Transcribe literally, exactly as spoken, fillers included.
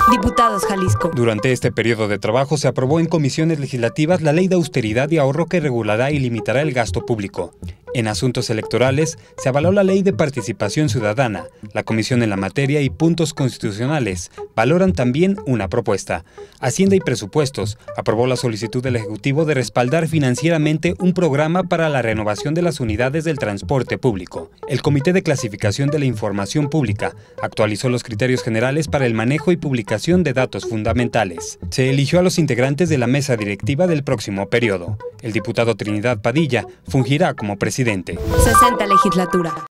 Diputados Jalisco. Durante este periodo de trabajo se aprobó en comisiones legislativas la Ley de Austeridad y Ahorro que regulará y limitará el gasto público. En asuntos electorales se avaló la Ley de Participación Ciudadana. La Comisión en la materia y puntos constitucionales valoran también una propuesta. Hacienda y Presupuestos aprobó la solicitud del Ejecutivo de respaldar financieramente un programa para la renovación de las unidades del transporte público. El Comité de Clasificación de la Información Pública actualizó los criterios generales para el manejo y publicación de datos fundamentales. Se eligió a los integrantes de la mesa directiva del próximo periodo. El diputado Trinidad Padilla fungirá como presidente. sesenta legislatura.